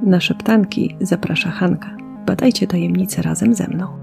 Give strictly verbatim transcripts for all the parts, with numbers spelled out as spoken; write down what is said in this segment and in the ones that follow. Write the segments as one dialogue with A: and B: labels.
A: Na szeptanki zaprasza Hanka. Badajcie tajemnice razem ze mną.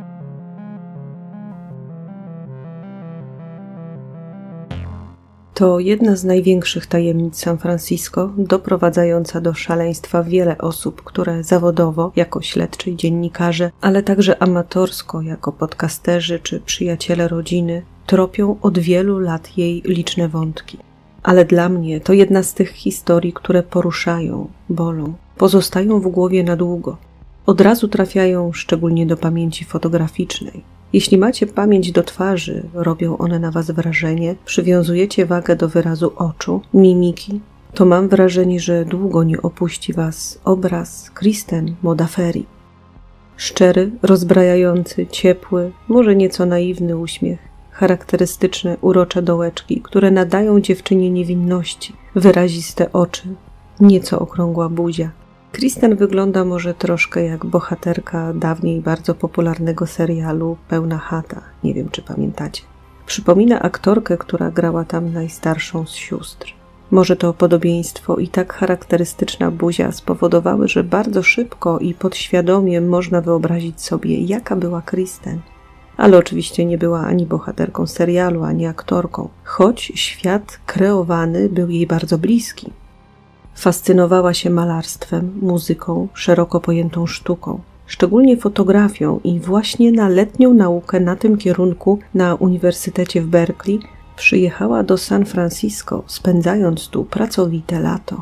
A: To jedna z największych tajemnic San Francisco, doprowadzająca do szaleństwa wiele osób, które zawodowo, jako śledczy i dziennikarze, ale także amatorsko, jako podcasterzy czy przyjaciele rodziny, tropią od wielu lat jej liczne wątki. Ale dla mnie to jedna z tych historii, które poruszają, bolą, pozostają w głowie na długo. Od razu trafiają szczególnie do pamięci fotograficznej. Jeśli macie pamięć do twarzy, robią one na was wrażenie, przywiązujecie wagę do wyrazu oczu, mimiki, to mam wrażenie, że długo nie opuści was obraz Kristen Modafferi. Szczery, rozbrajający, ciepły, może nieco naiwny uśmiech, charakterystyczne, urocze dołeczki, które nadają dziewczynie niewinności, wyraziste oczy, nieco okrągła buzia. Kristen wygląda może troszkę jak bohaterka dawniej bardzo popularnego serialu Pełna chata, nie wiem czy pamiętacie. Przypomina aktorkę, która grała tam najstarszą z sióstr. Może to podobieństwo i tak charakterystyczna buzia spowodowały, że bardzo szybko i podświadomie można wyobrazić sobie, jaka była Kristen. Ale oczywiście nie była ani bohaterką serialu, ani aktorką, choć świat kreowany był jej bardzo bliski. Fascynowała się malarstwem, muzyką, szeroko pojętą sztuką, szczególnie fotografią i właśnie na letnią naukę na tym kierunku na Uniwersytecie w Berkeley przyjechała do San Francisco, spędzając tu pracowite lato.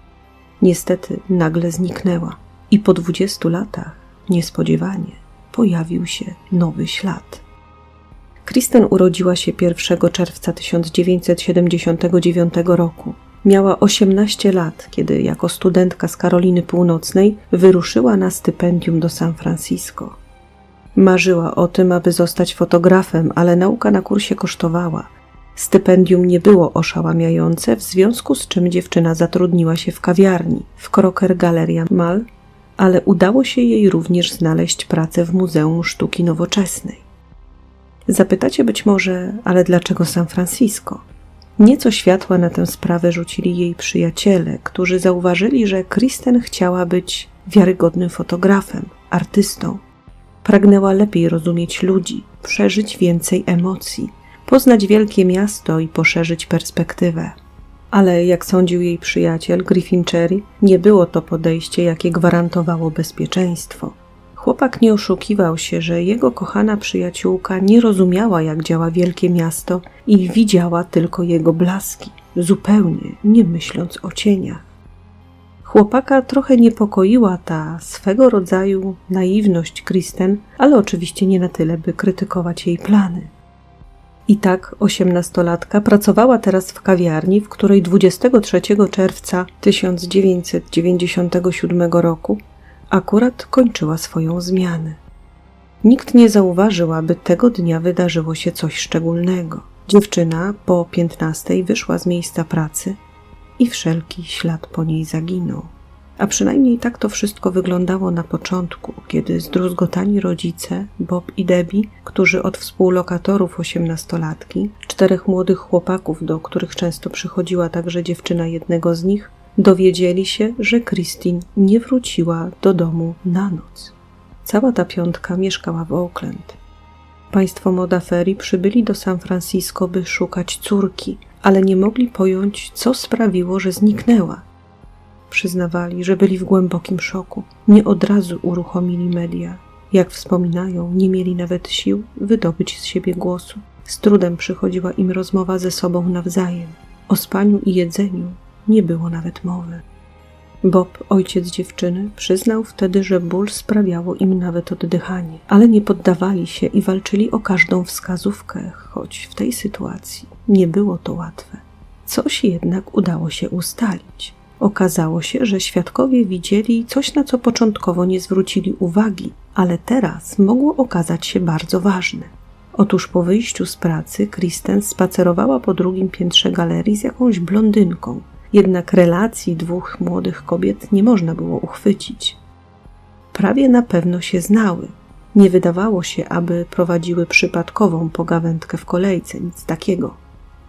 A: Niestety nagle zniknęła i po dwudziestu latach, niespodziewanie, pojawił się nowy ślad. Kristen urodziła się pierwszego czerwca tysiąc dziewięćset siedemdziesiątego dziewiątego roku. Miała osiemnaście lat, kiedy jako studentka z Karoliny Północnej wyruszyła na stypendium do San Francisco. Marzyła o tym, aby zostać fotografem, ale nauka na kursie kosztowała. Stypendium nie było oszałamiające, w związku z czym dziewczyna zatrudniła się w kawiarni, w Crocker Galleria Mall, ale udało się jej również znaleźć pracę w Muzeum Sztuki Nowoczesnej. Zapytacie być może, ale dlaczego San Francisco? Nieco światła na tę sprawę rzucili jej przyjaciele, którzy zauważyli, że Kristen chciała być wiarygodnym fotografem, artystą. Pragnęła lepiej rozumieć ludzi, przeżyć więcej emocji, poznać wielkie miasto i poszerzyć perspektywę. Ale jak sądził jej przyjaciel Griffin Cherry, nie było to podejście, jakie gwarantowało bezpieczeństwo. Chłopak nie oszukiwał się, że jego kochana przyjaciółka nie rozumiała, jak działa wielkie miasto i widziała tylko jego blaski, zupełnie nie myśląc o cieniach. Chłopaka trochę niepokoiła ta swego rodzaju naiwność Kristen, ale oczywiście nie na tyle, by krytykować jej plany. I tak osiemnastolatka pracowała teraz w kawiarni, w której dwudziestego trzeciego czerwca tysiąc dziewięćset dziewięćdziesiątego siódmego roku akurat kończyła swoją zmianę. Nikt nie zauważył, aby tego dnia wydarzyło się coś szczególnego. Dziewczyna po piętnastej wyszła z miejsca pracy i wszelki ślad po niej zaginął. A przynajmniej tak to wszystko wyglądało na początku, kiedy zdruzgotani rodzice, Bob i Debbie, którzy od współlokatorów osiemnastolatki, czterech młodych chłopaków, do których często przychodziła także dziewczyna jednego z nich, dowiedzieli się, że Kristen nie wróciła do domu na noc. Cała ta piątka mieszkała w Oakland. Państwo Modafferi przybyli do San Francisco, by szukać córki, ale nie mogli pojąć, co sprawiło, że zniknęła. Przyznawali, że byli w głębokim szoku. Nie od razu uruchomili media. Jak wspominają, nie mieli nawet sił wydobyć z siebie głosu. Z trudem przychodziła im rozmowa ze sobą nawzajem. O spaniu i jedzeniu nie było nawet mowy. Bob, ojciec dziewczyny, przyznał wtedy, że ból sprawiało im nawet oddychanie, ale nie poddawali się i walczyli o każdą wskazówkę, choć w tej sytuacji nie było to łatwe. Coś jednak udało się ustalić. Okazało się, że świadkowie widzieli coś, na co początkowo nie zwrócili uwagi, ale teraz mogło okazać się bardzo ważne. Otóż po wyjściu z pracy Kristen spacerowała po drugim piętrze galerii z jakąś blondynką, jednak relacji dwóch młodych kobiet nie można było uchwycić. Prawie na pewno się znały. Nie wydawało się, aby prowadziły przypadkową pogawędkę w kolejce, nic takiego.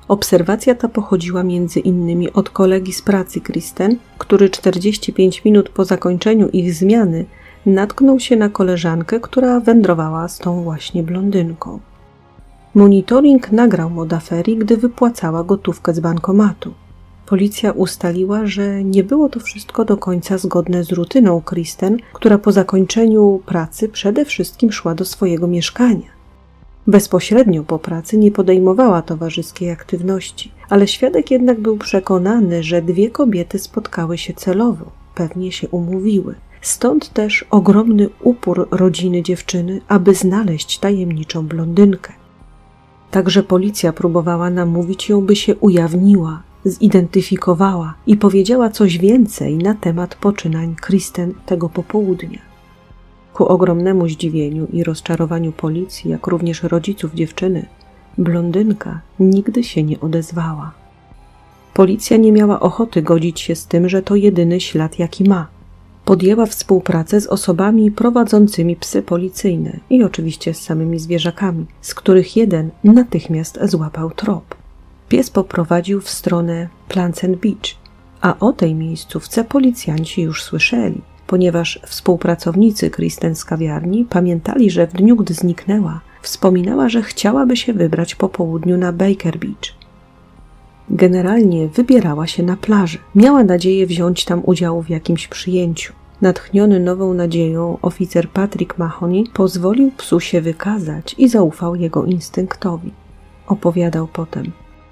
A: Obserwacja ta pochodziła między innymi od kolegi z pracy Kristen, który czterdzieści pięć minut po zakończeniu ich zmiany natknął się na koleżankę, która wędrowała z tą właśnie blondynką. Monitoring nagrał Modafferi, gdy wypłacała gotówkę z bankomatu. Policja ustaliła, że nie było to wszystko do końca zgodne z rutyną Kristen, która po zakończeniu pracy przede wszystkim szła do swojego mieszkania. Bezpośrednio po pracy nie podejmowała towarzyskiej aktywności, ale świadek jednak był przekonany, że dwie kobiety spotkały się celowo, pewnie się umówiły. Stąd też ogromny upór rodziny dziewczyny, aby znaleźć tajemniczą blondynkę. Także policja próbowała namówić ją, by się ujawniła, zidentyfikowała i powiedziała coś więcej na temat poczynań Kristen tego popołudnia. Ku ogromnemu zdziwieniu i rozczarowaniu policji, jak również rodziców dziewczyny, blondynka nigdy się nie odezwała. Policja nie miała ochoty godzić się z tym, że to jedyny ślad, jaki ma. Podjęła współpracę z osobami prowadzącymi psy policyjne i oczywiście z samymi zwierzakami, z których jeden natychmiast złapał trop. Pies poprowadził w stronę Pleasant Beach, a o tej miejscówce policjanci już słyszeli, ponieważ współpracownicy Kristen z kawiarni pamiętali, że w dniu, gdy zniknęła, wspominała, że chciałaby się wybrać po południu na Baker Beach. Generalnie wybierała się na plażę. Miała nadzieję wziąć tam udział w jakimś przyjęciu. Natchniony nową nadzieją, oficer Patrick Mahoney pozwolił psu się wykazać i zaufał jego instynktowi. Opowiadał potem.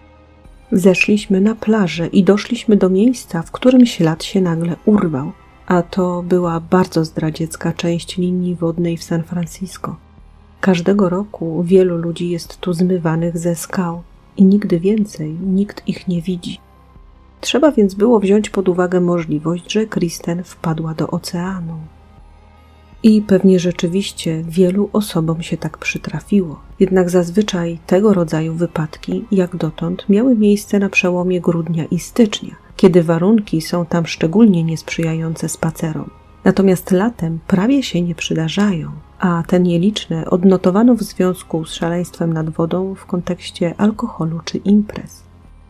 A: Zeszliśmy na plażę i doszliśmy do miejsca, w którym ślad się nagle urwał, a to była bardzo zdradziecka część linii wodnej w San Francisco. Każdego roku wielu ludzi jest tu zmywanych ze skał i nigdy więcej nikt ich nie widzi. Trzeba więc było wziąć pod uwagę możliwość, że Kristen wpadła do oceanu. I pewnie rzeczywiście wielu osobom się tak przytrafiło. Jednak zazwyczaj tego rodzaju wypadki, jak dotąd, miały miejsce na przełomie grudnia i stycznia, kiedy warunki są tam szczególnie niesprzyjające spacerom. Natomiast latem prawie się nie przydarzają, a te nieliczne odnotowano w związku z szaleństwem nad wodą w kontekście alkoholu czy imprez.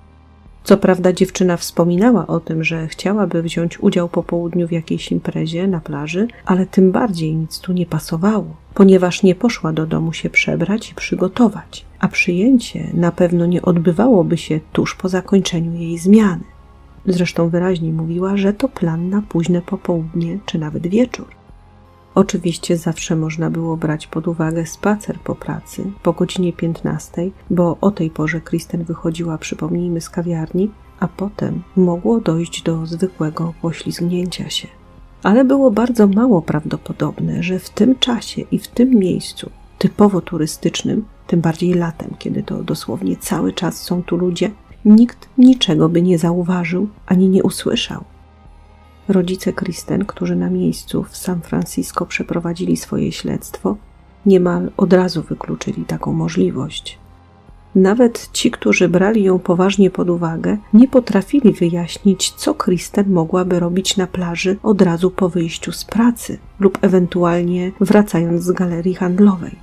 A: Co prawda dziewczyna wspominała o tym, że chciałaby wziąć udział po południu w jakiejś imprezie na plaży, ale tym bardziej nic tu nie pasowało, ponieważ nie poszła do domu się przebrać i przygotować, a przyjęcie na pewno nie odbywałoby się tuż po zakończeniu jej zmiany. Zresztą wyraźnie mówiła, że to plan na późne popołudnie czy nawet wieczór. Oczywiście zawsze można było brać pod uwagę spacer po pracy po godzinie piętnastej, bo o tej porze Kristen wychodziła, przypomnijmy, z kawiarni, a potem mogło dojść do zwykłego poślizgnięcia się. Ale było bardzo mało prawdopodobne, że w tym czasie i w tym miejscu, typowo turystycznym, tym bardziej latem, kiedy to dosłownie cały czas są tu ludzie, nikt niczego by nie zauważył ani nie usłyszał. Rodzice Kristen, którzy na miejscu w San Francisco przeprowadzili swoje śledztwo, niemal od razu wykluczyli taką możliwość. Nawet ci, którzy brali ją poważnie pod uwagę, nie potrafili wyjaśnić, co Kristen mogłaby robić na plaży od razu po wyjściu z pracy lub ewentualnie wracając z galerii handlowej.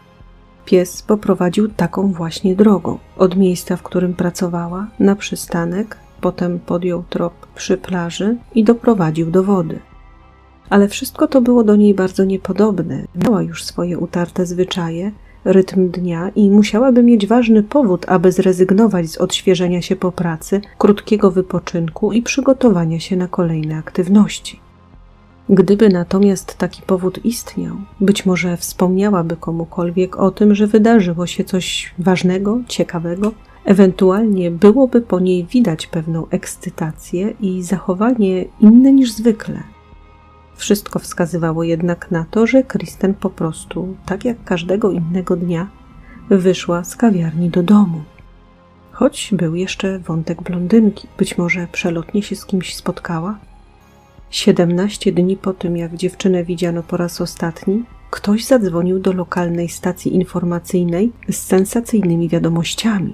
A: Pies poprowadził taką właśnie drogą. Od miejsca, w którym pracowała, na przystanek, potem podjął trop przy plaży i doprowadził do wody. Ale wszystko to było do niej bardzo niepodobne. Miała już swoje utarte zwyczaje, rytm dnia i musiałaby mieć ważny powód, aby zrezygnować z odświeżenia się po pracy, krótkiego wypoczynku i przygotowania się na kolejne aktywności. Gdyby natomiast taki powód istniał, być może wspomniałaby komukolwiek o tym, że wydarzyło się coś ważnego, ciekawego, ewentualnie byłoby po niej widać pewną ekscytację i zachowanie inne niż zwykle. Wszystko wskazywało jednak na to, że Kristen po prostu, tak jak każdego innego dnia, wyszła z kawiarni do domu. Choć był jeszcze wątek blondynki, być może przelotnie się z kimś spotkała. Siedemnaście dni po tym, jak dziewczynę widziano po raz ostatni, ktoś zadzwonił do lokalnej stacji informacyjnej z sensacyjnymi wiadomościami.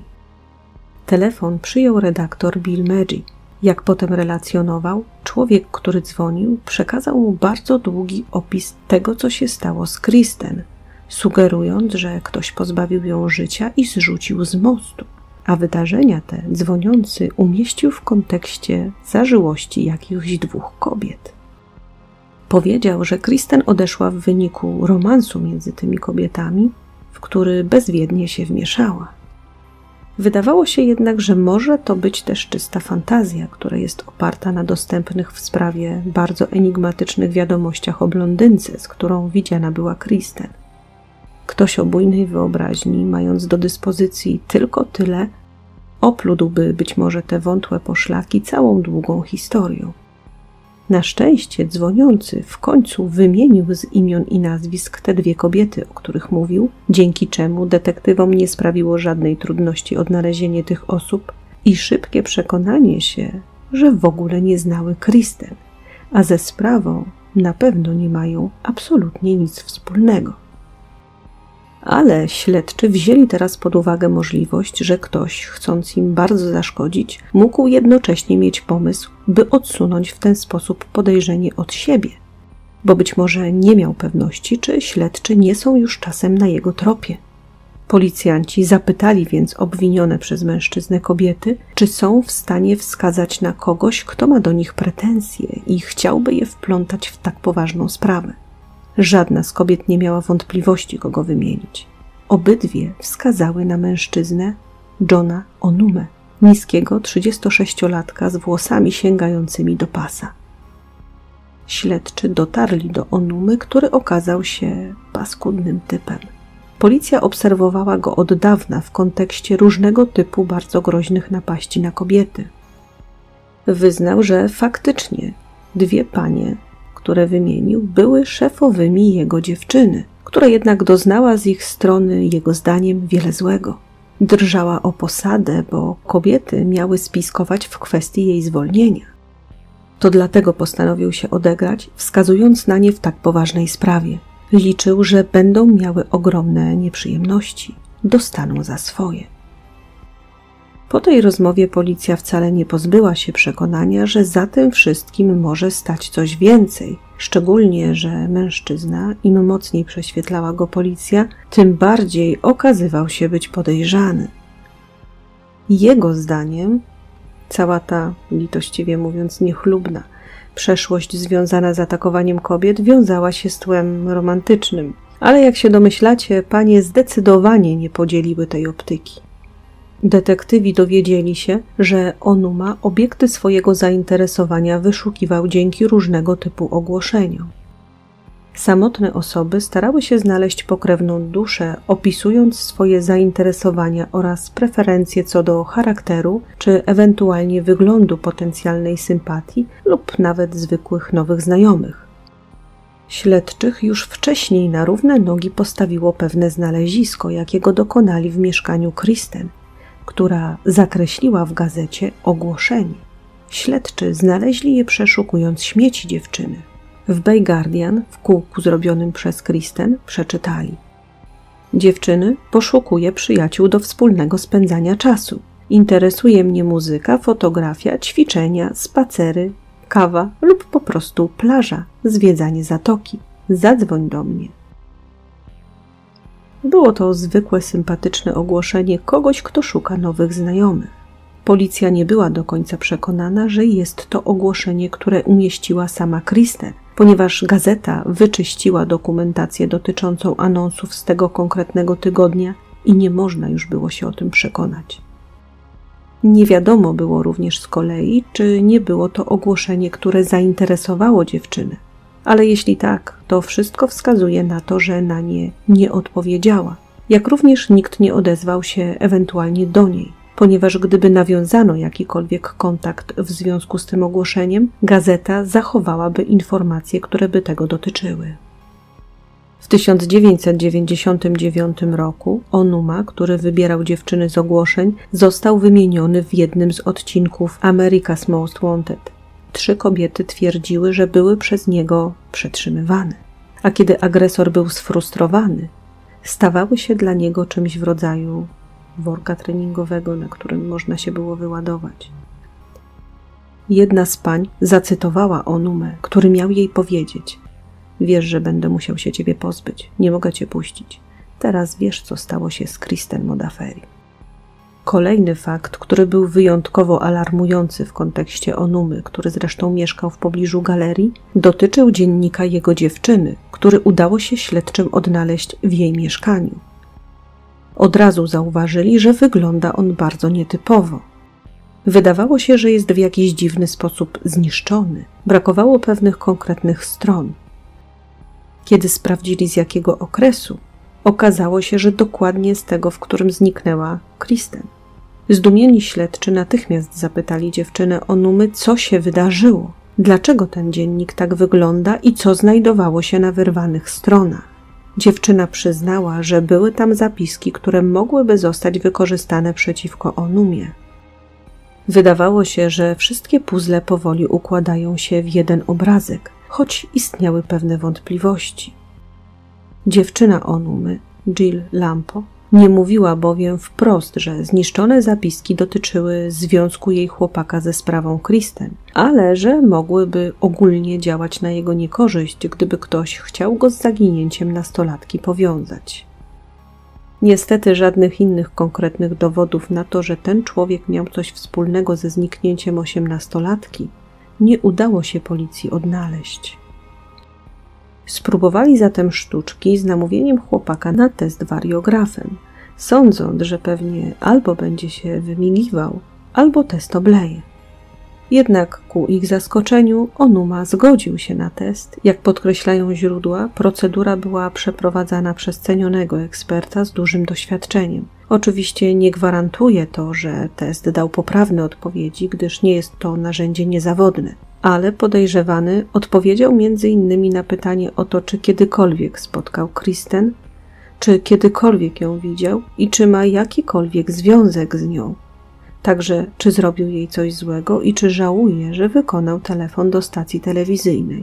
A: Telefon przyjął redaktor Bill Maggi. Jak potem relacjonował, człowiek, który dzwonił, przekazał mu bardzo długi opis tego, co się stało z Kristen, sugerując, że ktoś pozbawił ją życia i zrzucił z mostu. a wydarzenia te dzwoniący umieścił w kontekście zażyłości jakichś dwóch kobiet. Powiedział, że Kristen odeszła w wyniku romansu między tymi kobietami, w który bezwiednie się wmieszała. Wydawało się jednak, że może to być też czysta fantazja, która jest oparta na dostępnych w sprawie bardzo enigmatycznych wiadomościach o blondynce, z którą widziana była Kristen. Ktoś o bujnej wyobraźni, mając do dyspozycji tylko tyle, oplódłby być może te wątłe poszlaki całą długą historią. Na szczęście dzwoniący w końcu wymienił z imion i nazwisk te dwie kobiety, o których mówił, dzięki czemu detektywom nie sprawiło żadnej trudności odnalezienie tych osób i szybkie przekonanie się, że w ogóle nie znały Kristen, a ze sprawą na pewno nie mają absolutnie nic wspólnego. Ale śledczy wzięli teraz pod uwagę możliwość, że ktoś, chcąc im bardzo zaszkodzić, mógł jednocześnie mieć pomysł, by odsunąć w ten sposób podejrzenie od siebie, bo być może nie miał pewności, czy śledczy nie są już czasem na jego tropie. Policjanci zapytali więc obwinione przez mężczyznę kobiety, czy są w stanie wskazać na kogoś, kto ma do nich pretensje i chciałby je wplątać w tak poważną sprawę. Żadna z kobiet nie miała wątpliwości, kogo wymienić. Obydwie wskazały na mężczyznę Johna Onumę, niskiego trzydziestosześciolatka z włosami sięgającymi do pasa. Śledczy dotarli do Onumy, który okazał się paskudnym typem. Policja obserwowała go od dawna w kontekście różnego typu bardzo groźnych napaści na kobiety. Wyznał, że faktycznie dwie panie, które wymienił, były szefowymi jego dziewczyny, która jednak doznała z ich strony, jego zdaniem, wiele złego. Drżała o posadę, bo kobiety miały spiskować w kwestii jej zwolnienia. To dlatego postanowił się odegrać, wskazując na nie w tak poważnej sprawie. Liczył, że będą miały ogromne nieprzyjemności, dostaną za swoje. Po tej rozmowie policja wcale nie pozbyła się przekonania, że za tym wszystkim może stać coś więcej, szczególnie, że mężczyzna, im mocniej prześwietlała go policja, tym bardziej okazywał się być podejrzany. Jego zdaniem cała ta, litościwie mówiąc, niechlubna przeszłość związana z atakowaniem kobiet wiązała się z tłem romantycznym, ale jak się domyślacie, panie zdecydowanie nie podzieliły tej optyki. Detektywi dowiedzieli się, że Onuma obiekty swojego zainteresowania wyszukiwał dzięki różnego typu ogłoszeniom. Samotne osoby starały się znaleźć pokrewną duszę, opisując swoje zainteresowania oraz preferencje co do charakteru czy ewentualnie wyglądu potencjalnej sympatii lub nawet zwykłych nowych znajomych. Śledczych już wcześniej na równe nogi postawiło pewne znalezisko, jakiego dokonali w mieszkaniu Kristen, która zakreśliła w gazecie ogłoszenie. Śledczy znaleźli je przeszukując śmieci dziewczyny. W Bay Guardian, w kółku zrobionym przez Kristen, przeczytali: dziewczyny, poszukuję przyjaciół do wspólnego spędzania czasu. Interesuje mnie muzyka, fotografia, ćwiczenia, spacery, kawa lub po prostu plaża, zwiedzanie zatoki. Zadzwoń do mnie. Było to zwykłe, sympatyczne ogłoszenie kogoś, kto szuka nowych znajomych. Policja nie była do końca przekonana, że jest to ogłoszenie, które umieściła sama Kristen, ponieważ gazeta wyczyściła dokumentację dotyczącą anonsów z tego konkretnego tygodnia i nie można już było się o tym przekonać. Nie wiadomo było również z kolei, czy nie było to ogłoszenie, które zainteresowało dziewczynę. Ale jeśli tak, to wszystko wskazuje na to, że na nie nie odpowiedziała, jak również nikt nie odezwał się ewentualnie do niej, ponieważ gdyby nawiązano jakikolwiek kontakt w związku z tym ogłoszeniem, gazeta zachowałaby informacje, które by tego dotyczyły. W tysiąc dziewięćset dziewięćdziesiątym dziewiątym roku Onuma, który wybierał dziewczyny z ogłoszeń, został wymieniony w jednym z odcinków America's Most Wanted. Trzy kobiety twierdziły, że były przez niego przetrzymywane, a kiedy agresor był sfrustrowany, stawały się dla niego czymś w rodzaju worka treningowego, na którym można się było wyładować. Jedna z pań zacytowała Onumę, który miał jej powiedzieć: wiesz, że będę musiał się ciebie pozbyć, nie mogę cię puścić. Teraz wiesz, co stało się z Kristen Modafferi. Kolejny fakt, który był wyjątkowo alarmujący w kontekście Onumy, który zresztą mieszkał w pobliżu galerii, dotyczył dziennika jego dziewczyny, który udało się śledczym odnaleźć w jej mieszkaniu. Od razu zauważyli, że wygląda on bardzo nietypowo. Wydawało się, że jest w jakiś dziwny sposób zniszczony. Brakowało pewnych konkretnych stron. Kiedy sprawdzili z jakiego okresu, okazało się, że dokładnie z tego, w którym zniknęła Kristen. Zdumieni śledczy natychmiast zapytali dziewczynę Onumy, co się wydarzyło, dlaczego ten dziennik tak wygląda i co znajdowało się na wyrwanych stronach. Dziewczyna przyznała, że były tam zapiski, które mogłyby zostać wykorzystane przeciwko Onumie. Wydawało się, że wszystkie puzzle powoli układają się w jeden obrazek, choć istniały pewne wątpliwości. Dziewczyna Onumy, Jill Lampo, nie mówiła bowiem wprost, że zniszczone zapiski dotyczyły związku jej chłopaka ze sprawą Kristen, ale że mogłyby ogólnie działać na jego niekorzyść, gdyby ktoś chciał go z zaginięciem nastolatki powiązać. Niestety żadnych innych konkretnych dowodów na to, że ten człowiek miał coś wspólnego ze zniknięciem osiemnastolatki, nie udało się policji odnaleźć. Spróbowali zatem sztuczki z namówieniem chłopaka na test wariografem, sądząc, że pewnie albo będzie się wymigiwał, albo test obleje. Jednak ku ich zaskoczeniu Onuma zgodził się na test. Jak podkreślają źródła, procedura była przeprowadzana przez cenionego eksperta z dużym doświadczeniem. Oczywiście nie gwarantuje to, że test dał poprawne odpowiedzi, gdyż nie jest to narzędzie niezawodne. Ale podejrzewany odpowiedział między innymi na pytanie o to, czy kiedykolwiek spotkał Kristen, czy kiedykolwiek ją widział i czy ma jakikolwiek związek z nią. Także czy zrobił jej coś złego i czy żałuje, że wykonał telefon do stacji telewizyjnej.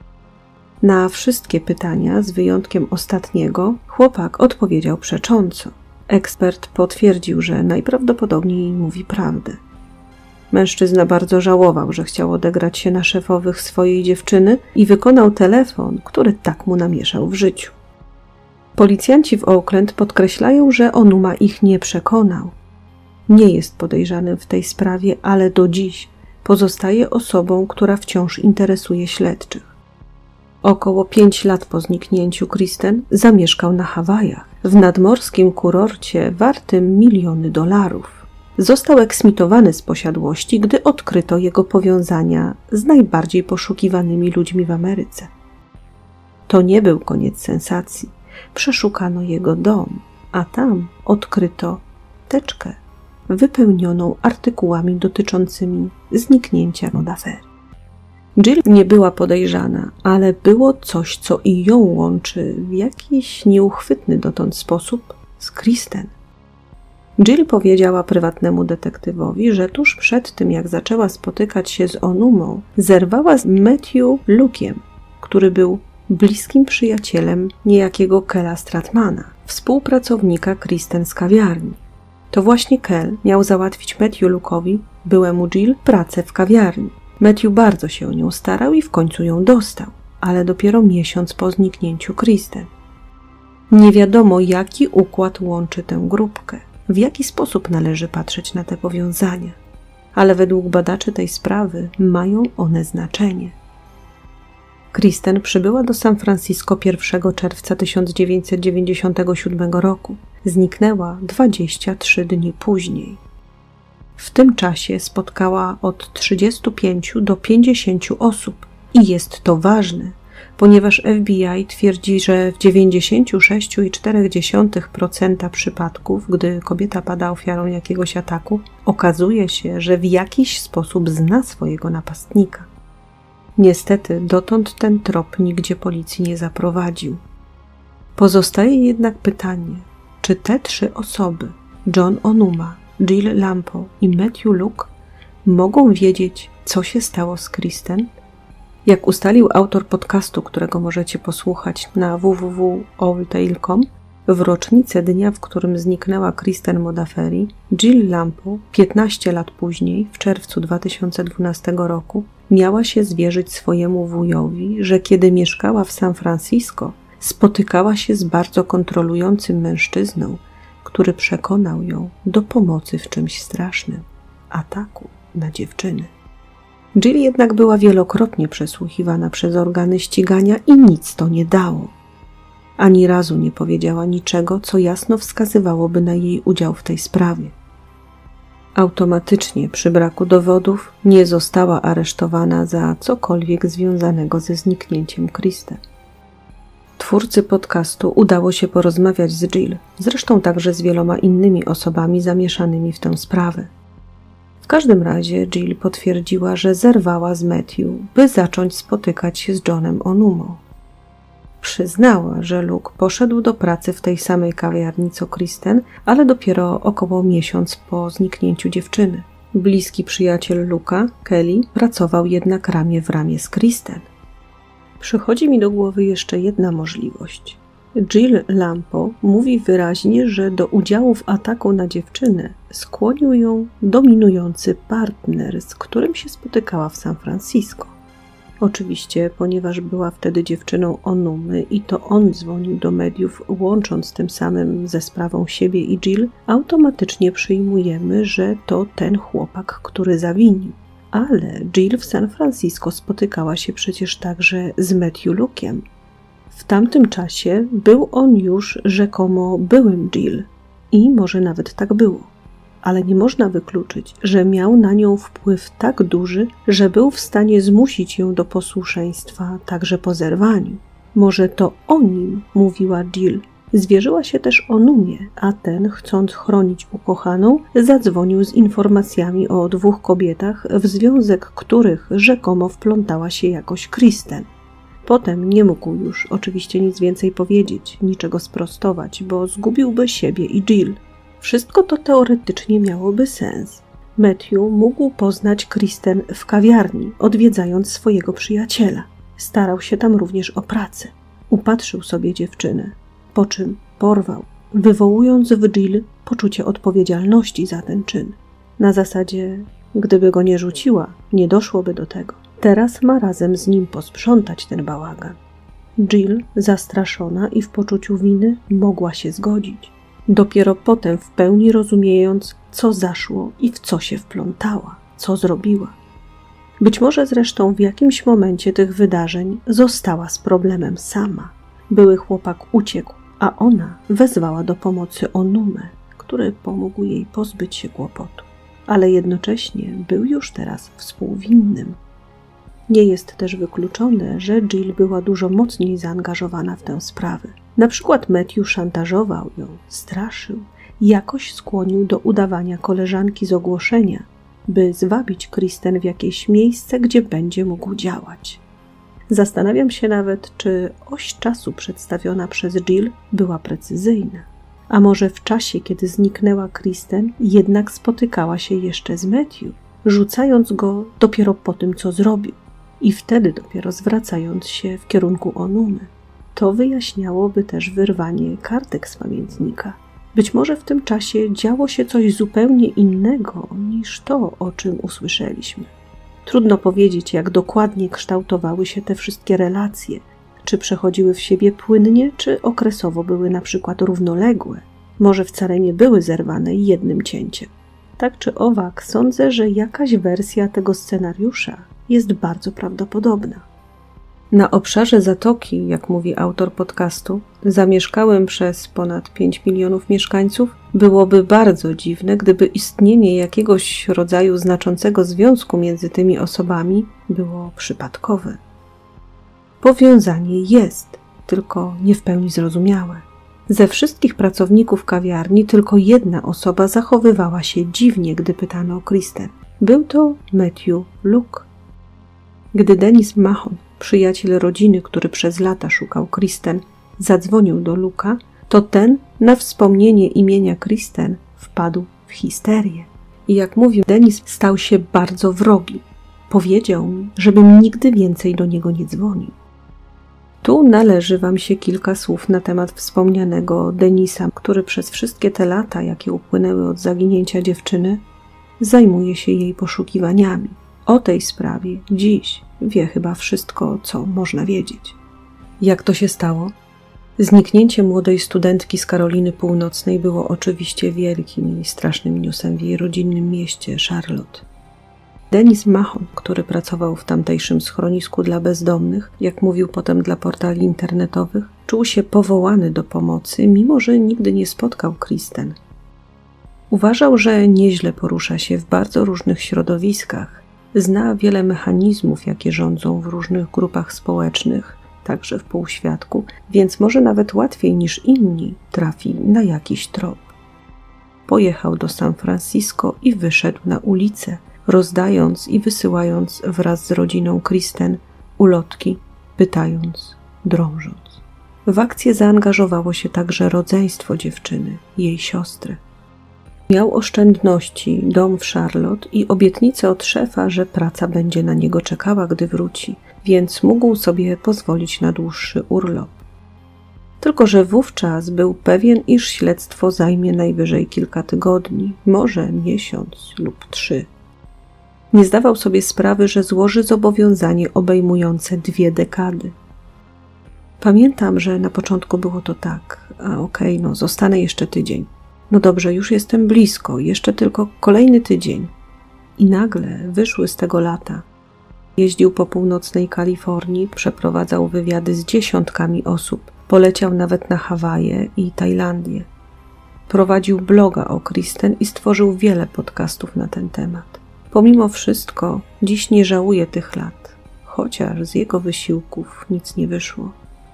A: Na wszystkie pytania, z wyjątkiem ostatniego, chłopak odpowiedział przecząco. Ekspert potwierdził, że najprawdopodobniej mówi prawdę. Mężczyzna bardzo żałował, że chciał odegrać się na szefowych swojej dziewczyny i wykonał telefon, który tak mu namieszał w życiu. Policjanci w Oakland podkreślają, że Onuma ich nie przekonał. Nie jest podejrzanym w tej sprawie, ale do dziś pozostaje osobą, która wciąż interesuje śledczych. Około pięć lat po zniknięciu Kristen zamieszkał na Hawajach, w nadmorskim kurorcie wartym miliony dolarów. Został eksmitowany z posiadłości, gdy odkryto jego powiązania z najbardziej poszukiwanymi ludźmi w Ameryce. To nie był koniec sensacji. Przeszukano jego dom, a tam odkryto teczkę wypełnioną artykułami dotyczącymi zniknięcia Modafferi. Jill nie była podejrzana, ale było coś, co i ją łączy w jakiś nieuchwytny dotąd sposób z Kristen. Jill powiedziała prywatnemu detektywowi, że tuż przed tym, jak zaczęła spotykać się z Onumą, zerwała z Matthew Luke'iem, który był bliskim przyjacielem niejakiego Kela Stratmana, współpracownika Kristen z kawiarni. To właśnie Kel miał załatwić Matthew Luke'owi, byłemu Jill, pracę w kawiarni. Matthew bardzo się o nią starał i w końcu ją dostał, ale dopiero miesiąc po zniknięciu Kristen. Nie wiadomo, jaki układ łączy tę grupkę, w jaki sposób należy patrzeć na te powiązania, ale według badaczy tej sprawy mają one znaczenie. Kristen przybyła do San Francisco pierwszego czerwca tysiąc dziewięćset dziewięćdziesiątego siódmego roku. Zniknęła dwadzieścia trzy dni później. W tym czasie spotkała od trzydziestu pięciu do pięćdziesięciu osób i jest to ważne, ponieważ F B I twierdzi, że w dziewięćdziesięciu sześciu przecinek cztery procent przypadków, gdy kobieta pada ofiarą jakiegoś ataku, okazuje się, że w jakiś sposób zna swojego napastnika. Niestety dotąd ten trop nigdzie policji nie zaprowadził. Pozostaje jednak pytanie, czy te trzy osoby, John Onuma, Jill Lampo i Matthew Luke, mogą wiedzieć, co się stało z Kristen? Jak ustalił autor podcastu, którego możecie posłuchać na w w w kropka alltale kropka com, w rocznicę dnia, w którym zniknęła Kristen Modafferi, Jill Lampo piętnaście lat później, w czerwcu dwa tysiące dwunastego roku, miała się zwierzyć swojemu wujowi, że kiedy mieszkała w San Francisco, spotykała się z bardzo kontrolującym mężczyzną, który przekonał ją do pomocy w czymś strasznym – ataku na dziewczyny. Jill jednak była wielokrotnie przesłuchiwana przez organy ścigania i nic to nie dało. Ani razu nie powiedziała niczego, co jasno wskazywałoby na jej udział w tej sprawie. Automatycznie przy braku dowodów nie została aresztowana za cokolwiek związanego ze zniknięciem Kristen. Twórcy podcastu udało się porozmawiać z Jill, zresztą także z wieloma innymi osobami zamieszanymi w tę sprawę. W każdym razie Jill potwierdziła, że zerwała z Matthew, by zacząć spotykać się z Johnem Onumo. Przyznała, że Luke poszedł do pracy w tej samej kawiarni co Kristen, ale dopiero około miesiąc po zniknięciu dziewczyny. Bliski przyjaciel Luke'a, Kelly, pracował jednak ramię w ramię z Kristen. Przychodzi mi do głowy jeszcze jedna możliwość. Jill Lampo mówi wyraźnie, że do udziału w ataku na dziewczynę skłonił ją dominujący partner, z którym się spotykała w San Francisco. Oczywiście, ponieważ była wtedy dziewczyną Onumy i to on dzwonił do mediów, łącząc tym samym ze sprawą siebie i Jill, automatycznie przyjmujemy, że to ten chłopak, który zawinił. Ale Jill w San Francisco spotykała się przecież także z Matthew Luke'em. W tamtym czasie był on już rzekomo byłym Jill i może nawet tak było. Ale nie można wykluczyć, że miał na nią wpływ tak duży, że był w stanie zmusić ją do posłuszeństwa także po zerwaniu. Może to o nim mówiła Jill. Zwierzyła się też Onumie, a ten, chcąc chronić ukochaną, zadzwonił z informacjami o dwóch kobietach, w związek których rzekomo wplątała się jakoś Kristen. Potem nie mógł już oczywiście nic więcej powiedzieć, niczego sprostować, bo zgubiłby siebie i Jill. Wszystko to teoretycznie miałoby sens. Matthew mógł poznać Kristen w kawiarni, odwiedzając swojego przyjaciela. Starał się tam również o pracę. Upatrzył sobie dziewczynę, po czym porwał, wywołując w Jill poczucie odpowiedzialności za ten czyn. Na zasadzie, gdyby go nie rzuciła, nie doszłoby do tego. Teraz ma razem z nim posprzątać ten bałagan. Jill, zastraszona i w poczuciu winy, mogła się zgodzić. Dopiero potem w pełni rozumiejąc, co zaszło i w co się wplątała, co zrobiła. Być może zresztą w jakimś momencie tych wydarzeń została z problemem sama. Były chłopak uciekł, a ona wezwała do pomocy Onumę, który pomógł jej pozbyć się kłopotu. Ale jednocześnie był już teraz współwinnym. Nie jest też wykluczone, że Jill była dużo mocniej zaangażowana w tę sprawę. Na przykład Matthew szantażował ją, straszył, jakoś skłonił do udawania koleżanki z ogłoszenia, by zwabić Kristen w jakieś miejsce, gdzie będzie mógł działać. Zastanawiam się nawet, czy oś czasu przedstawiona przez Jill była precyzyjna. A może w czasie, kiedy zniknęła Kristen, jednak spotykała się jeszcze z Matthew, rzucając go dopiero po tym, co zrobił i wtedy dopiero zwracając się w kierunku Onumy. To wyjaśniałoby też wyrwanie kartek z pamiętnika. Być może w tym czasie działo się coś zupełnie innego niż to, o czym usłyszeliśmy. Trudno powiedzieć, jak dokładnie kształtowały się te wszystkie relacje, czy przechodziły w siebie płynnie, czy okresowo były na przykład równoległe. Może wcale nie były zerwane jednym cięciem. Tak czy owak, sądzę, że jakaś wersja tego scenariusza jest bardzo prawdopodobna. Na obszarze Zatoki, jak mówi autor podcastu, zamieszkałym przez ponad pięć milionów mieszkańców, byłoby bardzo dziwne, gdyby istnienie jakiegoś rodzaju znaczącego związku między tymi osobami było przypadkowe. Powiązanie jest, tylko nie w pełni zrozumiałe. Ze wszystkich pracowników kawiarni tylko jedna osoba zachowywała się dziwnie, gdy pytano o Kristen. Był to Matthew Luke. Gdy Dennis Mahon, przyjaciel rodziny, który przez lata szukał Kristen, zadzwonił do Luke'a, to ten na wspomnienie imienia Kristen wpadł w histerię. I jak mówił Dennis, stał się bardzo wrogi. Powiedział mi, żebym nigdy więcej do niego nie dzwonił. Tu należy wam się kilka słów na temat wspomnianego Denisa, który przez wszystkie te lata, jakie upłynęły od zaginięcia dziewczyny, zajmuje się jej poszukiwaniami. O tej sprawie dziś wie chyba wszystko, co można wiedzieć. Jak to się stało? Zniknięcie młodej studentki z Karoliny Północnej było oczywiście wielkim i strasznym newsem w jej rodzinnym mieście Charlotte. Dennis Mahon, który pracował w tamtejszym schronisku dla bezdomnych, jak mówił potem dla portali internetowych, czuł się powołany do pomocy, mimo że nigdy nie spotkał Kristen. Uważał, że nieźle porusza się w bardzo różnych środowiskach, zna wiele mechanizmów, jakie rządzą w różnych grupach społecznych, także w półświadku, więc może nawet łatwiej niż inni trafi na jakiś trop. Pojechał do San Francisco i wyszedł na ulicę, rozdając i wysyłając wraz z rodziną Kristen ulotki, pytając, drążąc. W akcję zaangażowało się także rodzeństwo dziewczyny, jej siostry. Miał oszczędności, dom w Charlotte i obietnicę od szefa, że praca będzie na niego czekała, gdy wróci, więc mógł sobie pozwolić na dłuższy urlop. Tylko że wówczas był pewien, iż śledztwo zajmie najwyżej kilka tygodni, może miesiąc lub trzy. Nie zdawał sobie sprawy, że złoży zobowiązanie obejmujące dwie dekady. Pamiętam, że na początku było to tak, a okej, okay, no zostanę jeszcze tydzień. No dobrze, już jestem blisko, jeszcze tylko kolejny tydzień. I nagle wyszły z tego lata. Jeździł po północnej Kalifornii, przeprowadzał wywiady z dziesiątkami osób, poleciał nawet na Hawaje i Tajlandię. Prowadził bloga o Kristen i stworzył wiele podcastów na ten temat. Pomimo wszystko, dziś nie żałuje tych lat, chociaż z jego wysiłków nic nie wyszło.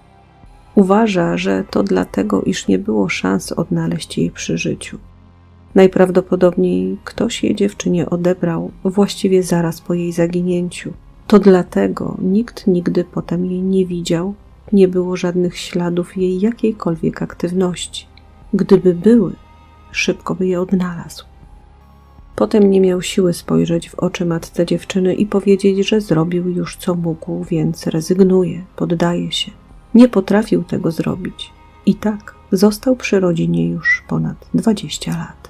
A: Uważa, że to dlatego, iż nie było szans odnaleźć jej przy życiu. Najprawdopodobniej ktoś jej dziewczynie odebrał właściwie zaraz po jej zaginięciu. To dlatego nikt nigdy potem jej nie widział, nie było żadnych śladów jej jakiejkolwiek aktywności. Gdyby były, szybko by je odnalazł. Potem nie miał siły spojrzeć w oczy matce dziewczyny i powiedzieć, że zrobił już co mógł, więc rezygnuje, poddaje się. Nie potrafił tego zrobić. I tak został przy rodzinie już ponad dwadzieścia lat.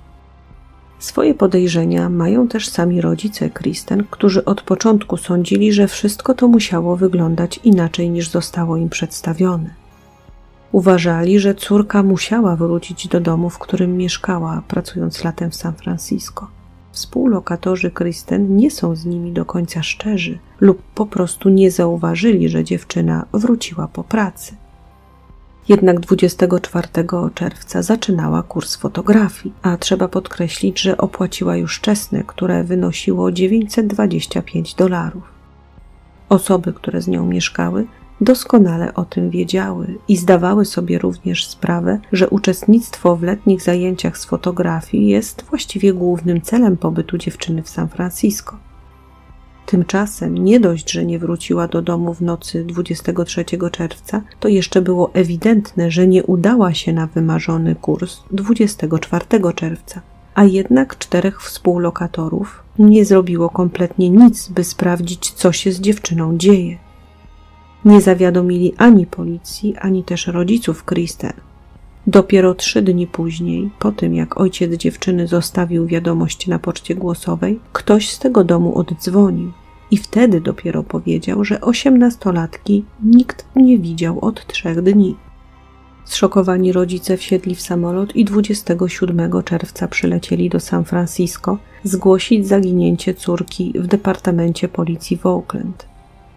A: Swoje podejrzenia mają też sami rodzice Kristen, którzy od początku sądzili, że wszystko to musiało wyglądać inaczej niż zostało im przedstawione. Uważali, że córka musiała wrócić do domu, w którym mieszkała, pracując latem w San Francisco. Współlokatorzy Kristen nie są z nimi do końca szczerzy lub po prostu nie zauważyli, że dziewczyna wróciła po pracy. Jednak dwudziestego czwartego czerwca zaczynała kurs fotografii, a trzeba podkreślić, że opłaciła już czesne, które wynosiło dziewięćset dwadzieścia pięć dolarów. Osoby, które z nią mieszkały, doskonale o tym wiedziały i zdawały sobie również sprawę, że uczestnictwo w letnich zajęciach z fotografii jest właściwie głównym celem pobytu dziewczyny w San Francisco. Tymczasem nie dość, że nie wróciła do domu w nocy dwudziestego trzeciego czerwca, to jeszcze było ewidentne, że nie udała się na wymarzony kurs dwudziestego czwartego czerwca, a jednak czterech współlokatorów nie zrobiło kompletnie nic, by sprawdzić, co się z dziewczyną dzieje. Nie zawiadomili ani policji, ani też rodziców Kristen. Dopiero trzy dni później, po tym jak ojciec dziewczyny zostawił wiadomość na poczcie głosowej, ktoś z tego domu oddzwonił i wtedy dopiero powiedział, że osiemnastolatki nikt nie widział od trzech dni. Zszokowani rodzice wsiedli w samolot i dwudziestego siódmego czerwca przylecieli do San Francisco zgłosić zaginięcie córki w Departamencie Policji w Oakland.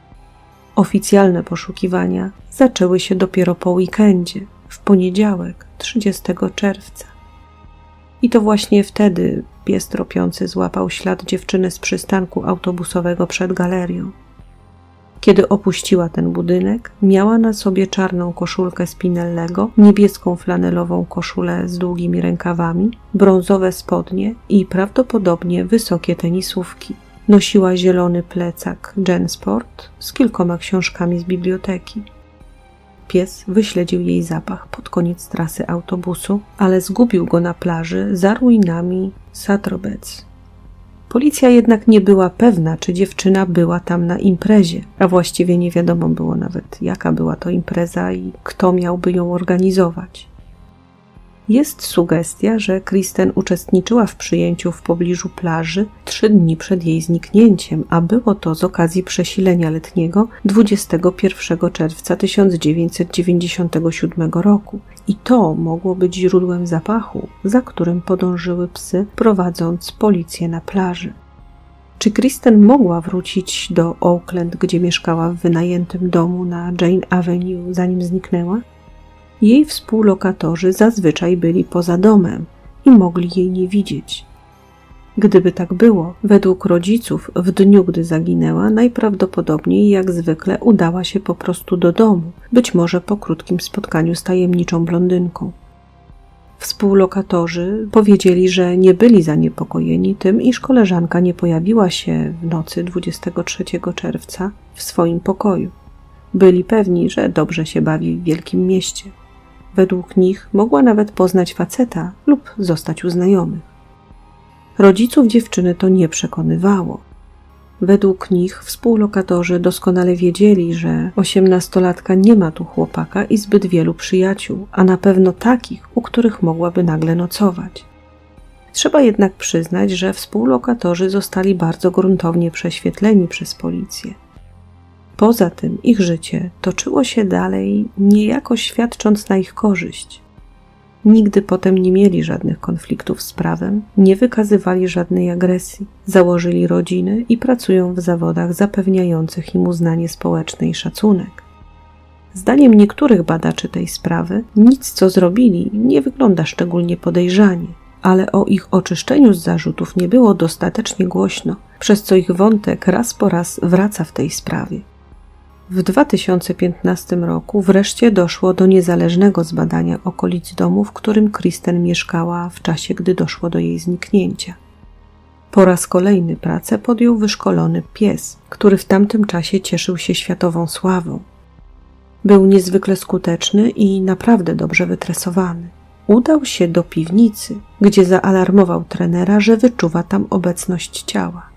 A: Oficjalne poszukiwania zaczęły się dopiero po weekendzie, w poniedziałek, trzydziestego czerwca. I to właśnie wtedy pies tropiący złapał ślad dziewczyny z przystanku autobusowego przed galerią. Kiedy opuściła ten budynek, miała na sobie czarną koszulkę Spinellego, niebieską flanelową koszulę z długimi rękawami, brązowe spodnie i prawdopodobnie wysokie tenisówki. Nosiła zielony plecak Jansport z kilkoma książkami z biblioteki. Pies wyśledził jej zapach pod koniec trasy autobusu, ale zgubił go na plaży za ruinami Satrobec. Policja jednak nie była pewna, czy dziewczyna była tam na imprezie, a właściwie nie wiadomo było nawet, jaka była to impreza i kto miałby ją organizować. Jest sugestia, że Kristen uczestniczyła w przyjęciu w pobliżu plaży trzy dni przed jej zniknięciem, a było to z okazji przesilenia letniego dwudziestego pierwszego czerwca tysiąc dziewięćset dziewięćdziesiątego siódmego roku. I to mogło być źródłem zapachu, za którym podążyły psy, prowadząc policję na plaży. Czy Kristen mogła wrócić do Oakland, gdzie mieszkała w wynajętym domu na Jane Avenue, zanim zniknęła? Jej współlokatorzy zazwyczaj byli poza domem i mogli jej nie widzieć. Gdyby tak było, według rodziców w dniu, gdy zaginęła, najprawdopodobniej jak zwykle udała się po prostu do domu, być może po krótkim spotkaniu z tajemniczą blondynką. Współlokatorzy powiedzieli, że nie byli zaniepokojeni tym, iż koleżanka nie pojawiła się w nocy dwudziestego trzeciego czerwca w swoim pokoju. Byli pewni, że dobrze się bawi w wielkim mieście. Według nich mogła nawet poznać faceta lub zostać u znajomych. Rodziców dziewczyny to nie przekonywało. Według nich współlokatorzy doskonale wiedzieli, że osiemnastolatka nie ma tu chłopaka i zbyt wielu przyjaciół, a na pewno takich, u których mogłaby nagle nocować. Trzeba jednak przyznać, że współlokatorzy zostali bardzo gruntownie prześwietleni przez policję. Poza tym ich życie toczyło się dalej, niejako świadcząc na ich korzyść. Nigdy potem nie mieli żadnych konfliktów z prawem, nie wykazywali żadnej agresji, założyli rodziny i pracują w zawodach zapewniających im uznanie społeczne i szacunek. Zdaniem niektórych badaczy tej sprawy, nic co zrobili nie wygląda szczególnie podejrzanie, ale o ich oczyszczeniu z zarzutów nie było dostatecznie głośno, przez co ich wątek raz po raz wraca w tej sprawie. W dwa tysiące piętnastym roku wreszcie doszło do niezależnego zbadania okolic domu, w którym Kristen mieszkała w czasie, gdy doszło do jej zniknięcia. Po raz kolejny pracę podjął wyszkolony pies, który w tamtym czasie cieszył się światową sławą. Był niezwykle skuteczny i naprawdę dobrze wytresowany. Udał się do piwnicy, gdzie zaalarmował trenera, że wyczuwa tam obecność ciała.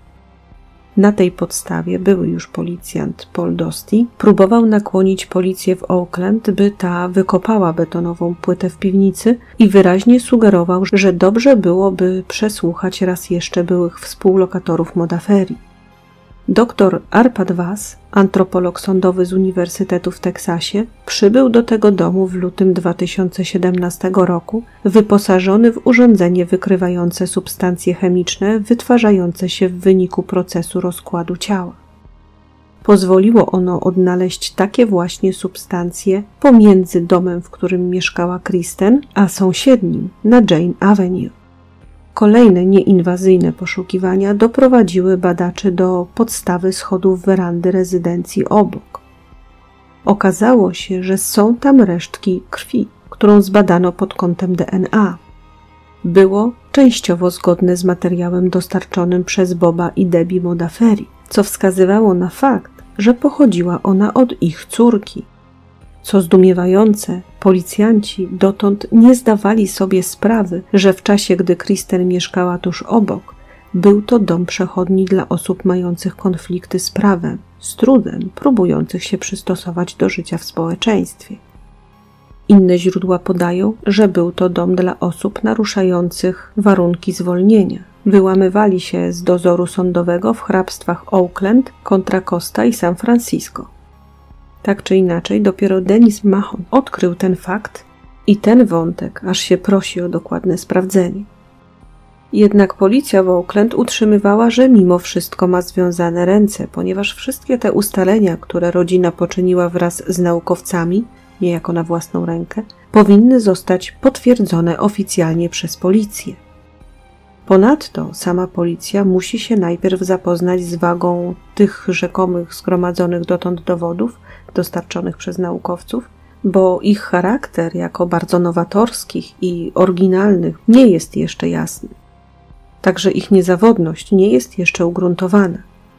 A: Na tej podstawie były już policjant Paul Dostie próbował nakłonić policję w Oakland, by ta wykopała betonową płytę w piwnicy i wyraźnie sugerował, że dobrze byłoby przesłuchać raz jeszcze byłych współlokatorów Modafferi. Doktor Arpad Vass, antropolog sądowy z Uniwersytetu w Teksasie, przybył do tego domu w lutym dwa tysiące siedemnastego roku, wyposażony w urządzenie wykrywające substancje chemiczne wytwarzające się w wyniku procesu rozkładu ciała. Pozwoliło ono odnaleźć takie właśnie substancje pomiędzy domem, w którym mieszkała Kristen, a sąsiednim na Jane Avenue. Kolejne nieinwazyjne poszukiwania doprowadziły badaczy do podstawy schodów werandy rezydencji obok. Okazało się, że są tam resztki krwi, którą zbadano pod kątem D N A. Było częściowo zgodne z materiałem dostarczonym przez Boba i Debbie Modafferi, co wskazywało na fakt, że pochodziła ona od ich córki. Co zdumiewające, policjanci dotąd nie zdawali sobie sprawy, że w czasie, gdy Kristen mieszkała tuż obok, był to dom przechodni dla osób mających konflikty z prawem, z trudem próbujących się przystosować do życia w społeczeństwie. Inne źródła podają, że był to dom dla osób naruszających warunki zwolnienia. Wyłamywali się z dozoru sądowego w hrabstwach Oakland, Contra Costa i San Francisco. Tak czy inaczej, dopiero Dennis Mahon odkrył ten fakt i ten wątek aż się prosi o dokładne sprawdzenie. Jednak policja w Oakland utrzymywała, że mimo wszystko ma związane ręce, ponieważ wszystkie te ustalenia, które rodzina poczyniła wraz z naukowcami, niejako na własną rękę, powinny zostać potwierdzone oficjalnie przez policję. Ponadto sama policja musi się najpierw zapoznać z wagą tych rzekomych zgromadzonych dotąd dowodów dostarczonych przez naukowców, bo ich charakter jako bardzo nowatorskich i oryginalnych nie jest jeszcze jasny. Także ich niezawodność nie jest jeszcze ugruntowana.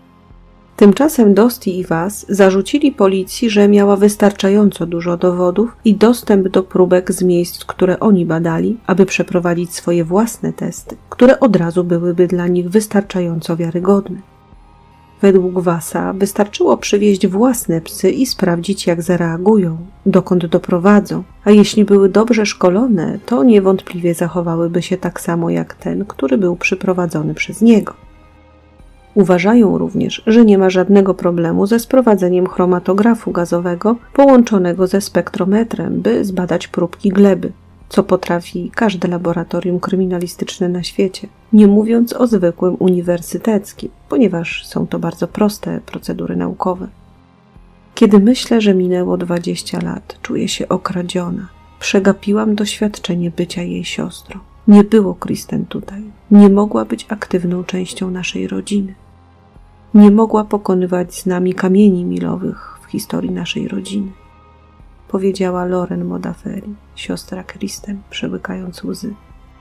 A: Tymczasem Dostie i Vass zarzucili policji, że miała wystarczająco dużo dowodów i dostęp do próbek z miejsc, które oni badali, aby przeprowadzić swoje własne testy, które od razu byłyby dla nich wystarczająco wiarygodne. Według Vassa wystarczyło przywieźć własne psy i sprawdzić, jak zareagują, dokąd doprowadzą, a jeśli były dobrze szkolone, to niewątpliwie zachowałyby się tak samo jak ten, który był przyprowadzony przez niego. Uważają również, że nie ma żadnego problemu ze sprowadzeniem chromatografu gazowego połączonego ze spektrometrem, by zbadać próbki gleby, co potrafi każde laboratorium kryminalistyczne na świecie, nie mówiąc o zwykłym uniwersyteckim, ponieważ są to bardzo proste procedury naukowe. Kiedy myślę, że minęło dwadzieścia lat, czuję się okradziona. Przegapiłam doświadczenie bycia jej siostrą. Nie było Kristen tutaj. Nie mogła być aktywną częścią naszej rodziny. Nie mogła pokonywać z nami kamieni milowych w historii naszej rodziny. Powiedziała Lauren Modafferi, siostra Kristen, przełykając łzy.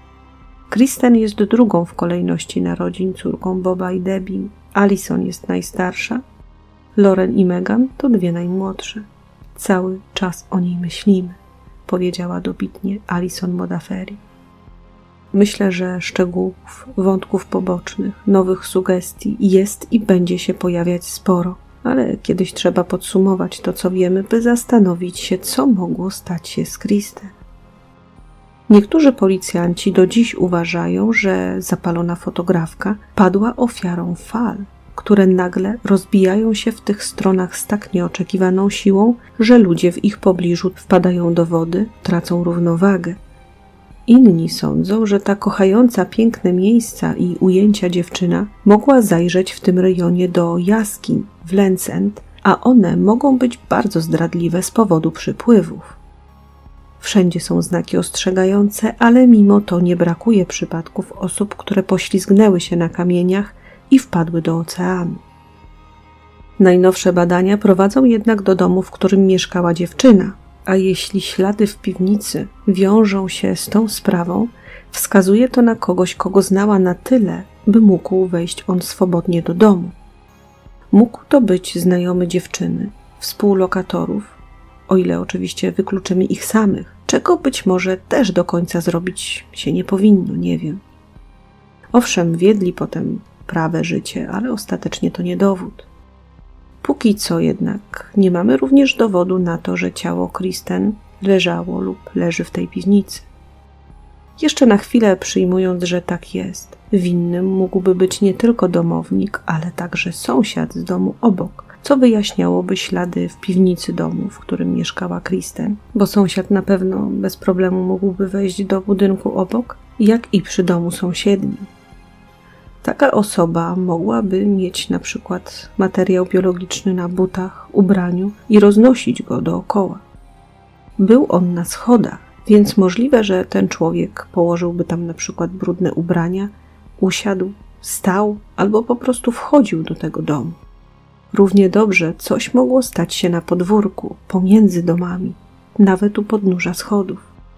A: Kristen jest drugą w kolejności narodzin córką Boba i Debbie. Alison jest najstarsza. Lauren i Megan to dwie najmłodsze. Cały czas o niej myślimy, powiedziała dobitnie Alison Modafferi. Myślę, że szczegółów, wątków pobocznych, nowych sugestii jest i będzie się pojawiać sporo, ale kiedyś trzeba podsumować to, co wiemy, by zastanowić się, co mogło stać się z Kristen. Niektórzy policjanci do dziś uważają, że zapalona fotografka padła ofiarą fal, które nagle rozbijają się w tych stronach z tak nieoczekiwaną siłą, że ludzie w ich pobliżu wpadają do wody, tracą równowagę. Inni sądzą, że ta kochająca piękne miejsca i ujęcia dziewczyna mogła zajrzeć w tym rejonie do jaskiń w Land's End, a one mogą być bardzo zdradliwe z powodu przypływów. Wszędzie są znaki ostrzegające, ale mimo to nie brakuje przypadków osób, które poślizgnęły się na kamieniach i wpadły do oceanu. Najnowsze badania prowadzą jednak do domu, w którym mieszkała dziewczyna, a jeśli ślady w piwnicy wiążą się z tą sprawą, wskazuje to na kogoś, kogo znała na tyle, by mógł wejść on swobodnie do domu. Mógł to być znajomy dziewczyny, współlokatorów, o ile oczywiście wykluczymy ich samych, czego być może też do końca zrobić się nie powinno, nie wiem. Owszem, wiedli potem prawe życie, ale ostatecznie to nie dowód. Póki co jednak nie mamy również dowodu na to, że ciało Kristen leżało lub leży w tej piwnicy. Jeszcze na chwilę przyjmując, że tak jest, winnym mógłby być nie tylko domownik, ale także sąsiad z domu obok, co wyjaśniałoby ślady w piwnicy domu, w którym mieszkała Kristen, bo sąsiad na pewno bez problemu mógłby wejść do budynku obok, jak i przy domu sąsiednim. Taka osoba mogłaby mieć na przykład materiał biologiczny na butach, ubraniu i roznosić go dookoła. Był on na schodach, więc możliwe, że ten człowiek położyłby tam na przykład brudne ubrania, usiadł, stał albo po prostu wchodził do tego domu. Równie dobrze coś mogło stać się na podwórku, pomiędzy domami, nawet u podnóża schodów.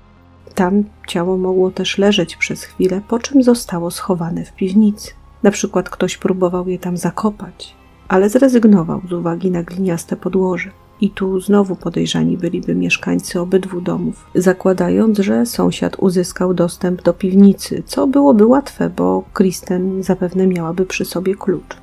A: Tam ciało mogło też leżeć przez chwilę, po czym zostało schowane w piwnicy. Na przykład ktoś próbował je tam zakopać, ale zrezygnował z uwagi na gliniaste podłoże. I tu znowu podejrzani byliby mieszkańcy obydwu domów, zakładając, że sąsiad uzyskał dostęp do piwnicy, co byłoby łatwe, bo Kristen zapewne miałaby przy sobie klucz.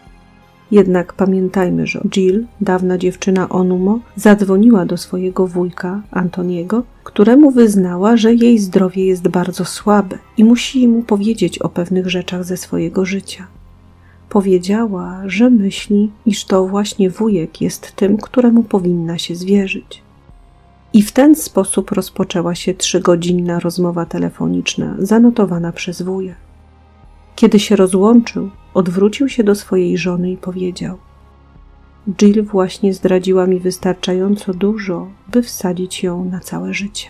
A: Jednak pamiętajmy, że Jill, dawna dziewczyna Onumo, zadzwoniła do swojego wujka, Antoniego, któremu wyznała, że jej zdrowie jest bardzo słabe i musi mu powiedzieć o pewnych rzeczach ze swojego życia. Powiedziała, że myśli, iż to właśnie wujek jest tym, któremu powinna się zwierzyć. I w ten sposób rozpoczęła się trzygodzinna rozmowa telefoniczna zanotowana przez wuja. Kiedy się rozłączył, odwrócił się do swojej żony i powiedział: Jill właśnie zdradziła mi wystarczająco dużo, by wsadzić ją na całe życie.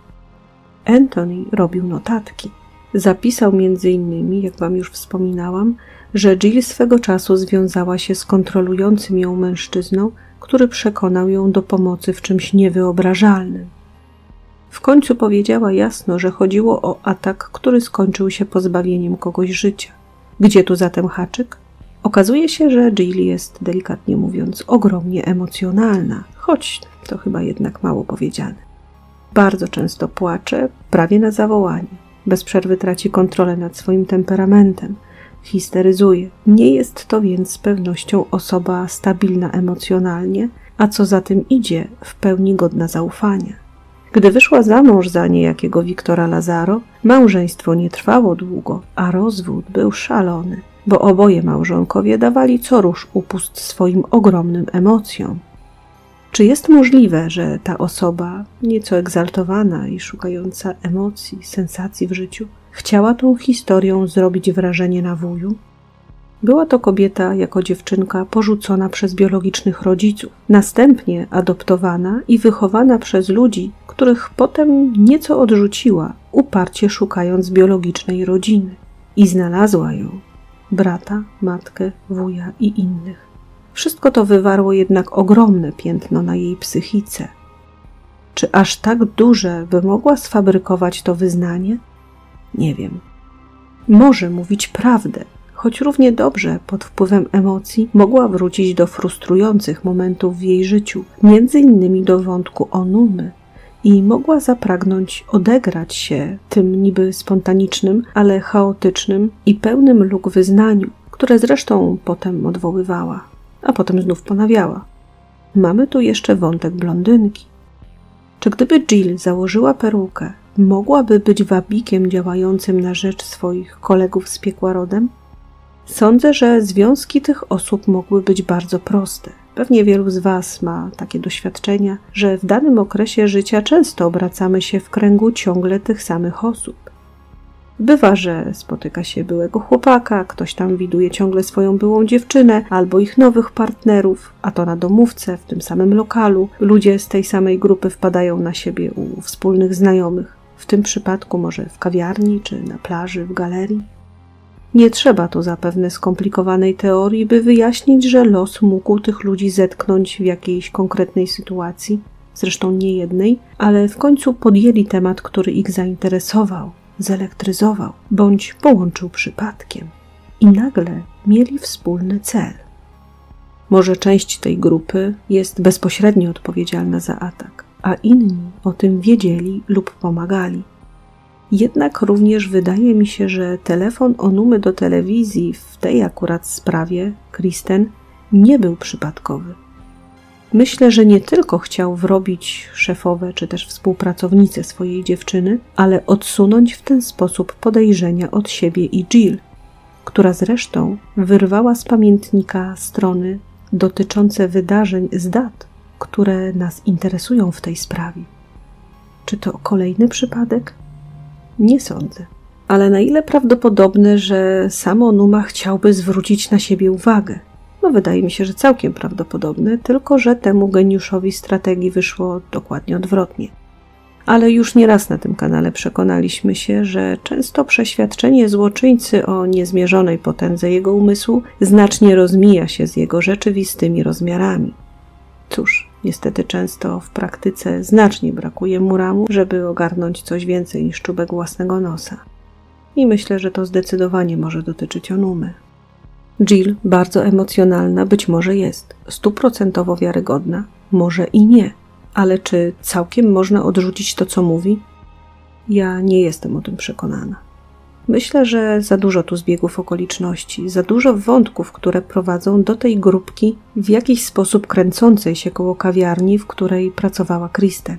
A: Anthony robił notatki. Zapisał między innymi, jak wam już wspominałam, że Jill swego czasu związała się z kontrolującym ją mężczyzną, który przekonał ją do pomocy w czymś niewyobrażalnym. W końcu powiedziała jasno, że chodziło o atak, który skończył się pozbawieniem kogoś życia. Gdzie tu zatem haczyk? Okazuje się, że Jill jest, delikatnie mówiąc, ogromnie emocjonalna, choć to chyba jednak mało powiedziane. Bardzo często płacze, prawie na zawołanie. Bez przerwy traci kontrolę nad swoim temperamentem. histeryzuje. Nie jest to więc z pewnością osoba stabilna emocjonalnie, a co za tym idzie, w pełni godna zaufania. Gdy wyszła za mąż za niejakiego Wiktora Lazaro, małżeństwo nie trwało długo, a rozwód był szalony, bo oboje małżonkowie dawali co rusz upust swoim ogromnym emocjom. Czy jest możliwe, że ta osoba, nieco egzaltowana i szukająca emocji, sensacji w życiu, chciała tą historią zrobić wrażenie na wuju? Była to kobieta jako dziewczynka porzucona przez biologicznych rodziców, następnie adoptowana i wychowana przez ludzi, których potem nieco odrzuciła, uparcie szukając biologicznej rodziny. I znalazła ją, brata, matkę, wuja i innych. Wszystko to wywarło jednak ogromne piętno na jej psychice. Czy aż tak duże, by mogła sfabrykować to wyznanie? Nie wiem. Może mówić prawdę, choć równie dobrze pod wpływem emocji mogła wrócić do frustrujących momentów w jej życiu, między innymi do wątku Onumy, i mogła zapragnąć odegrać się tym niby spontanicznym, ale chaotycznym i pełnym luk wyznaniu, które zresztą potem odwoływała, a potem znów ponawiała. Mamy tu jeszcze wątek blondynki. Czy gdyby Jill założyła perukę, mogłaby być wabikiem działającym na rzecz swoich kolegów z piekła rodem? Sądzę, że związki tych osób mogły być bardzo proste. Pewnie wielu z Was ma takie doświadczenia, że w danym okresie życia często obracamy się w kręgu ciągle tych samych osób. Bywa, że spotyka się byłego chłopaka, ktoś tam widuje ciągle swoją byłą dziewczynę albo ich nowych partnerów, a to na domówce, w tym samym lokalu. Ludzie z tej samej grupy wpadają na siebie u wspólnych znajomych, w tym przypadku może w kawiarni czy na plaży, w galerii. Nie trzeba tu zapewne skomplikowanej teorii, by wyjaśnić, że los mógł tych ludzi zetknąć w jakiejś konkretnej sytuacji, zresztą nie jednej, ale w końcu podjęli temat, który ich zainteresował, zelektryzował, bądź połączył przypadkiem. I nagle mieli wspólny cel. Może część tej grupy jest bezpośrednio odpowiedzialna za atak, a inni o tym wiedzieli lub pomagali. Jednak również wydaje mi się, że telefon Onumy do telewizji w tej akurat sprawie, Kristen, nie był przypadkowy. Myślę, że nie tylko chciał wrobić szefowe czy też współpracownice swojej dziewczyny, ale odsunąć w ten sposób podejrzenia od siebie i Jill, która zresztą wyrwała z pamiętnika strony dotyczące wydarzeń z dat, które nas interesują w tej sprawie. Czy to kolejny przypadek? Nie sądzę. Ale na ile prawdopodobne, że sam Onuma chciałby zwrócić na siebie uwagę? No wydaje mi się, że całkiem prawdopodobne, tylko że temu geniuszowi strategii wyszło dokładnie odwrotnie. Ale już nieraz na tym kanale przekonaliśmy się, że często przeświadczenie złoczyńcy o niezmierzonej potędze jego umysłu znacznie rozmija się z jego rzeczywistymi rozmiarami. Cóż, niestety często w praktyce znacznie brakuje mu ramu, żeby ogarnąć coś więcej niż czubek własnego nosa. I myślę, że to zdecydowanie może dotyczyć Onumy. Jill, bardzo emocjonalna, być może jest, stuprocentowo wiarygodna, może i nie, ale czy całkiem można odrzucić to, co mówi? Ja nie jestem o tym przekonana. Myślę, że za dużo tu zbiegów okoliczności, za dużo wątków, które prowadzą do tej grupki w jakiś sposób kręcącej się koło kawiarni, w której pracowała Kristen.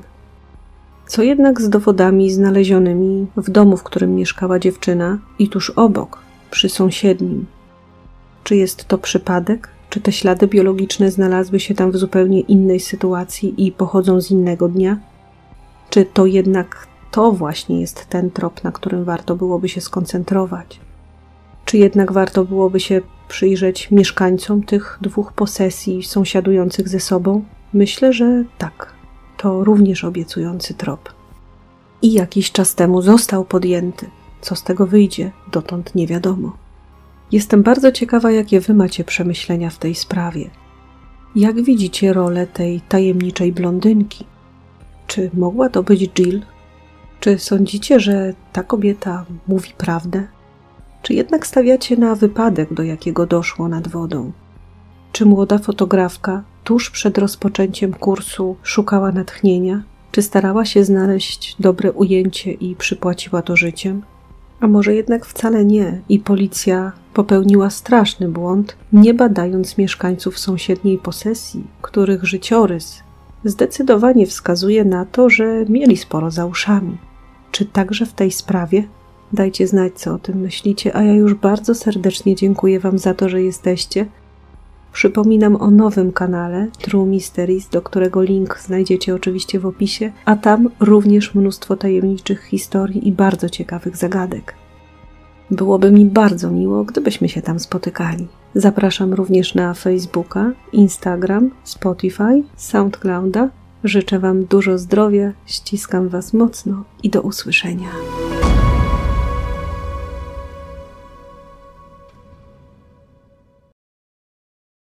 A: Co jednak z dowodami znalezionymi w domu, w którym mieszkała dziewczyna i tuż obok, przy sąsiednim? Czy jest to przypadek? Czy te ślady biologiczne znalazły się tam w zupełnie innej sytuacji i pochodzą z innego dnia? Czy to jednak to właśnie jest ten trop, na którym warto byłoby się skoncentrować? Czy jednak warto byłoby się przyjrzeć mieszkańcom tych dwóch posesji sąsiadujących ze sobą? Myślę, że tak. To również obiecujący trop. I jakiś czas temu został podjęty. Co z tego wyjdzie, dotąd nie wiadomo. Jestem bardzo ciekawa, jakie wy macie przemyślenia w tej sprawie. Jak widzicie rolę tej tajemniczej blondynki? Czy mogła to być Jill? Czy sądzicie, że ta kobieta mówi prawdę? Czy jednak stawiacie na wypadek, do jakiego doszło nad wodą? Czy młoda fotografka tuż przed rozpoczęciem kursu szukała natchnienia? Czy starała się znaleźć dobre ujęcie i przypłaciła to życiem? A może jednak wcale nie i policja popełniła straszny błąd, nie badając mieszkańców sąsiedniej posesji, których życiorys zdecydowanie wskazuje na to, że mieli sporo za uszami. Czy także w tej sprawie? Dajcie znać, co o tym myślicie, a ja już bardzo serdecznie dziękuję Wam za to, że jesteście. Przypominam o nowym kanale True Mysteries, do którego link znajdziecie oczywiście w opisie, a tam również mnóstwo tajemniczych historii i bardzo ciekawych zagadek. Byłoby mi bardzo miło, gdybyśmy się tam spotykali. Zapraszam również na Facebooka, Instagram, Spotify, SoundClouda. Życzę Wam dużo zdrowia, ściskam Was mocno i do usłyszenia.